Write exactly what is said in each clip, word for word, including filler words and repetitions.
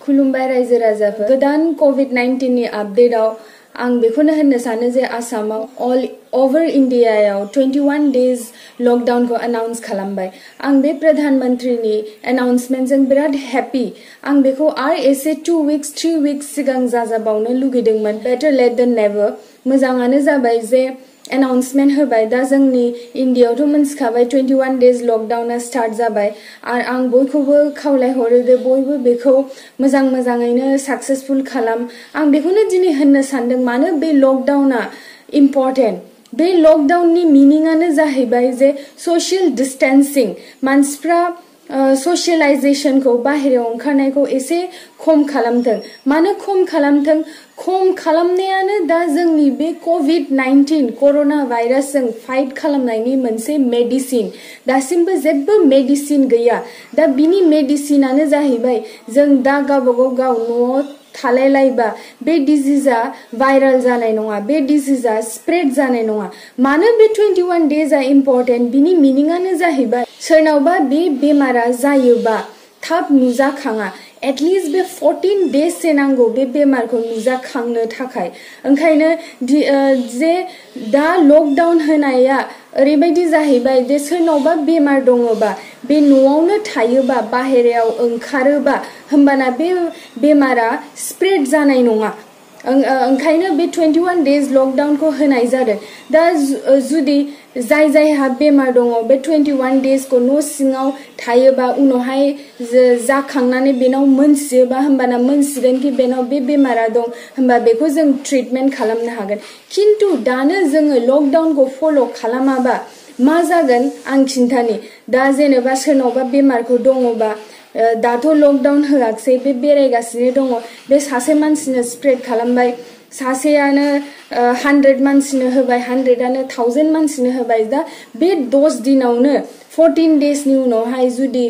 खुलुमबाय रायजो राजाफोर गोदान कोविड नाइनटीन नि आपडेटआव आं बेखौनो होननो सानो जे आसामाव ऑल ओवर इंडियायाव twenty-one डेज लकडाउनखौ अनाउंस खालामबाय आं बे प्रधानमंत्रीनि अनाउंसमेन्टजों बिराद हैप्पी आं बेखौ आर एसे two weeks three weeks सिगां जाजाबावनो लुगैदोंमोन बेटर लेट देन नेवर मोजाङानो जाबाय जे अनाउंसमेन्ट होबाय दा जोंनि इन्डियायावथ' मोनथिखाबाय twenty-one डेज लकडाउना स्टार्ट जाबाय आरो आं बयखौबो खावलायहरो जे बयबो बेखौ मोजां मोजाङैनो सक्सेसफुल खालाम आं बेखौनो दिनै होननो सानदों मानो बे लकडाउना इम्पोर्टेन्ट बे लकडाउननि मिनिंआनो जाहैबाय जे सशियेल डिस्टेंसिंग मानसिफ्रा सशियलाइजेशनखौ बाहेरायाव ओंखारनायखौ एसे खम खालामथों मानो खम खालामथों खम खालामनायानो दा जोंनि बे कोविड नाइनटीन कोरोना भाइरासजों फाइट खालामनायनि मोनसे मेडिसिन दासिमबो जेबो मेडिसिन गैया दा बिनि मेडिसिनानो जाहैबाय जों दा गावबागाव गाव न'आव थालायलायबा बे डिजीजआ भाइराल जानाय नङा बे डिजीजआ स्प्रेड जानाय नङा मानो बे twenty-one डेजआ इम्पोर्टेन्ट बिनि मिनिंआनो जाहैबाय सोरनावबा बे बेमारा जायोबा थाब नुजाखाङा एटलिस्ट बे fourteen डेज से नांगौ बे बेमारखौ नुजाखांनो थाखाय ओंखायनो जे दा लकडाउन होनाया ओरैबायदि जाहैबाय जे सोरनावबा बेमार दङबा बे न'आवनो थायोबा बाहेरायाव ओंखारोबा होमबाना बे बेमारा स्प्रेड जानाय नङा ओंखायनो बे twenty-one डेज लकडाउनखौ होनाय जादों दा जुदि जाय जायहा बेमार दङ बे twenty-one डेजखौ न' सिङाव थायोबा उनावहाय जाखांनानै बेनाव मोनसियोबा होमबाना मोनसिगोन कि बेनाव बे बेमारा दं होमबा बेखौ जों ट्रिटमेन्ट खालामनो हागोन खिन्थु दानो जोङो लकडाउनखौ फल' खालामाबा मा जागोन आं खिन्थानि दा जेनेबा सोरनावबा बेमारखौ दङबा दाथ' लकडाउन होआखसै बे बेरायगासिनो दङ बे सासे मानसिनो स्प्रेड खालामबाय सासेयानो hundred मानसिनो होबाय hundredआनो thousand मानसिनो होबाय दा बे दस दिनावनो fourteen डेजनि उनावहाय जुदि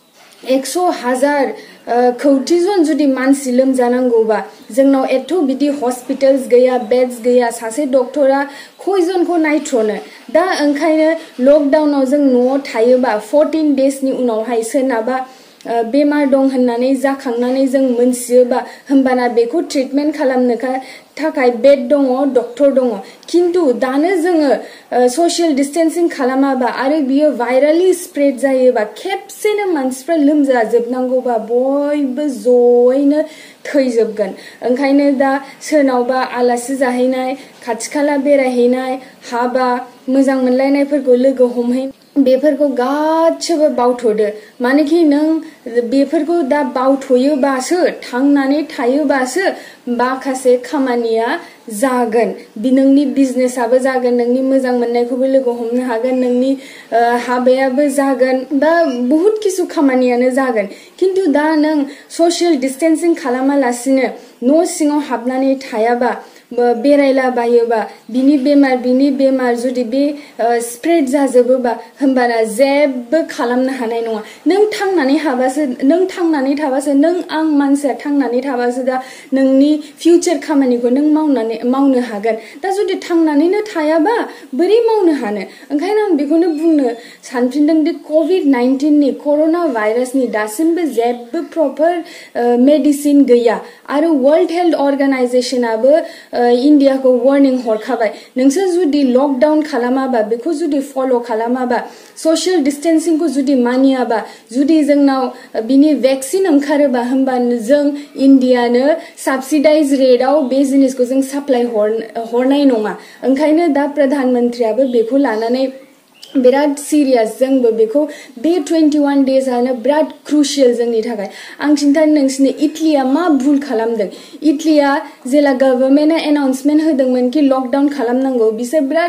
एकस' हाजार खौटि जन जुदि मानसि लोमजानांगौबा जोंनाव एथ' बिदि हस्पिटाल्स गैया बेड्स गैया सासे डक्टरा खयजनखौ नायथ्र'नो दा ओंखायनो लकडाउनाव जों न'आव थायोबा fourteen डेजनि उनावहाय सोरनाबा बेमार दं होननानै जाखांनानै जों मोनथियोबा होमबाना बेखौ ट्रिटमेन्ट खालामनो थाखाय बेड दङ डक्टर दङ खिन्थु दानो जोङो सशियेल डिस्टेंसिंग खालामाबा आरो बियो भाइराली स्प्रेड जायोबा खेबसेनो मानसिफ्रा लोमजाजोबनांगौबा बयबो जयैनो थैजोबगोन ओंखायनो दा सोरनावबा आलासि जाहैनाय खाथि खाला बेरायहैनाय हाबा मोजां मोनलायनायफोरखौ लोगो हमहै बेफोरखौ गासिबो बावथ'दो मानोखि नों बेफोरखौ दा बावथ'योबासो थांनानै थायोबासो माखासे खामानिया जागोन बि नोंनि बिजनेसआबो जागोन नोंनि मोजां मोननायखौबो लोगो हमनो हागोन नोंनि हाबायाबो जागोन दा बहुत किसु खामानियानो जागोन खिन्थु दा नों सशियेल डिस्टेंसिंग खालामालासिनो न' सिङाव हाबनानै थायाबा बेरायलाबायोबा बिनि बेमार बिनि बेमार जुदि बे स्प्रेड जाजोबोबा होमबाना जेबो खालामनो हानाय नङा नों थांनानै हाबासो नों थांनानै थाबासो नों आं मानसिया थांनानै थाबासो दा नोंनि फिउचार खामानिखौ नों मावनानै मावनो हागोन दा जुदि थांनानैनो थायाबा बोरै मावनो हानो ओंखायनो आं बेखौनो बुंनो सानफिनदों दि कोविड नाइनटीन नि कोरोना भाइरासनि दासिमबो जेबो प्रपार मेडिसिन गैया आरो वर्ल्ड हेल्थ अर्गानाइजेशनाबो इंडिया को वार्निंग हरखाबाय नोंसोर जुदि लकडाउन खालामाबा बेखौ जुदि फल' खालामाबा सशियेल डिस्टेंसिंग को जुदि मानियाबा जुदि जोंनाव बिनि वैक्सीन ओंखारोबा होमबा जों इंडियानो सब्सिडाइज रेटआव बे जिनिसखौ जों साप्लाय हरनाय नङा ओंखायनो दा प्रधानमंत्रियाबो बेखौ लानानै बिराद सिरियास जोंबो बेखौ बे twenty-one डेजआनो बिराद क्रुशियल जोंनि थाखाय आं खिन्थानो नोंसिनो इटलिया मा भुल खालामदों इटलिया जेला गभर्नमेन्टआ एनाउन्समेन्ट होदोंमोन कि लकडाउन खालामनांगौ बिसोर बिराद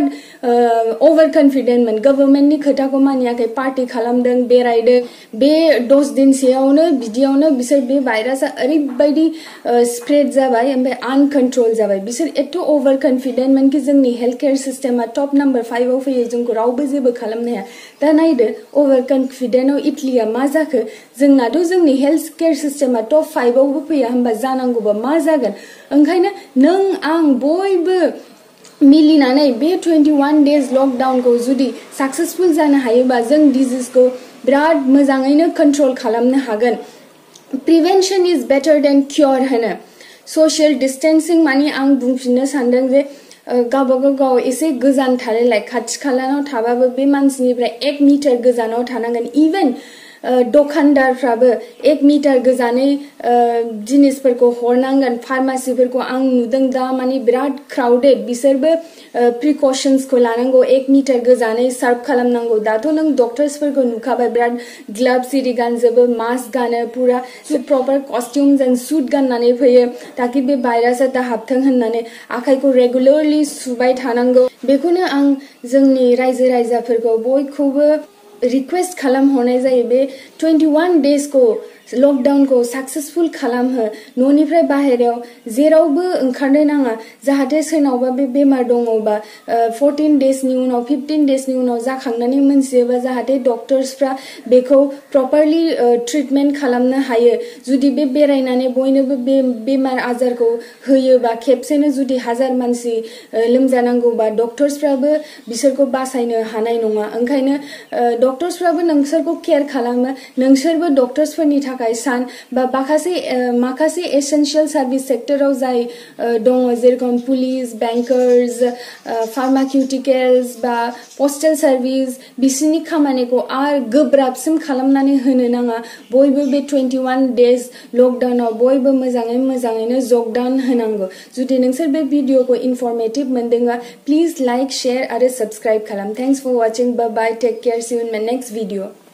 ओवर कन्फिडेन्टमोन गभर्नमेन्टनि खोथाखौ मानियाखै पार्टी खालामदों बेरायदों बे दस दिनसेयावनो बिदियावनो बिसोर बे भाइरासआ ओरैबायदि स्प्रेड जाबाय ओमफ्राय आनकन्ट्रोल जाबाय बिसोर एथ' ओवर कन्फिडेन्टमोन कि जोंनि हेल्थ केयार सिस्टेमा टप नाम्बार फाइभआव फैयो जोंखौ रावबो जेबो खालामनो हाया दा नायदो ओवर कन्फिडेन्टआव इटलिया मा जाखो जोंनाथ' जोंनि हेल्थ केयार सिस्टेमा टप फाइभआवबो फैया होमबा जानांगौबा मा जागोन ओंखायनो नों आं बयबो मिलिनानै बे twenty-one डेज लकडाउनखौ जुदि सक्सेसफुल जानो हायोबा जों डिजीजखौ बिराद मोजाङैनो कन्ट्रोल खालामनो हागोन prevention is better than cure होनो सशियेल डिस्टेंसिंग माने आं बुंफिननो सानदों जे गावबागाव गाव एसे गोजान थालायलाय खाथि खालानाव थाबाबो बे मानसिनिफ्राय एक मिटार गोजानाव थानांगोन इवन दखानदारफ्राबो एक मिटार गोजानै जिनिसफोरखौ हरनांगोन फार्मासिफोरखौ आं नुदों दा माने बिराद क्राउडेड बिसोरबो प्रिकसन्सखौ लानांगौ एक मिटार गोजानै सार्भ खालामनांगौ दाथ' नों डक्टर्सफोरखौ नुखाबाय बिराद ग्लाभ्स इरि गानजोबो मास्क गानो पुरा प्रपार कस्ट्युम्स एन्ड सुट गाननानै फैयो ताकि बे भाइरासआ दा हाबथों होननानै आखाइखौ रेगुलारलि सुबाय थानांगौ बेखौनो आं जोंनि रायजो राजाफोरखौ बयखौबो रिक्वेस्ट खालाम हरनाय जायो बे twenty-one days को लकडाउन को सक्सेसफुल खालामहो न'निफ्राय बाहेरायाव जेरावबो ओंखारनो नाङा जाहाथे सोरनावबा बे बेमार दङबा fourteen days नि उनाव fifteen days नि उनाव जाखांनानै मोनथियोबा जाहाथे डक्टर्सफ्रा बेखौ प्रपारलि ट्रिटमेन्ट खालामनो हायो जुदि बे बेरायनानै बयनोबो बे बेमार आजारखौ होयोबा खेबसेनो जुदि हाजार मानसि लोमजानांगौबा डक्टर्सफ्राबो बिसोरखौ बासायनो हानाय नङा ओंखायनो डक्टर्सफ्राबो नोंसोरखौ केयार खालामो नोंसोरबो डक्टर्सफोरनि थाखाय सान बा माखासे माखासे एसेन्शियल सार्भिस सेक्टराव जाय दङ जेरखम पुलिस बेंकार्स फार्माकिउटिकेल्स बा पस्टेल सार्भिस बिसोरनि खामानिखौ आरो गोब्राबसिन खालामनानै होनो नाङा बयबो बे twenty-one days लकडाउनाव बयबो मोजाङै मोजाङैनो जकडाउन होनांगौ जुदि नोंसोर बे भिडिअखौ इनफर्मेटिभ मोनदोंबा प्लिज लाइक शेयर आरो सब्सक्राइब खालाम thanks for watching bye bye take care see you in my next video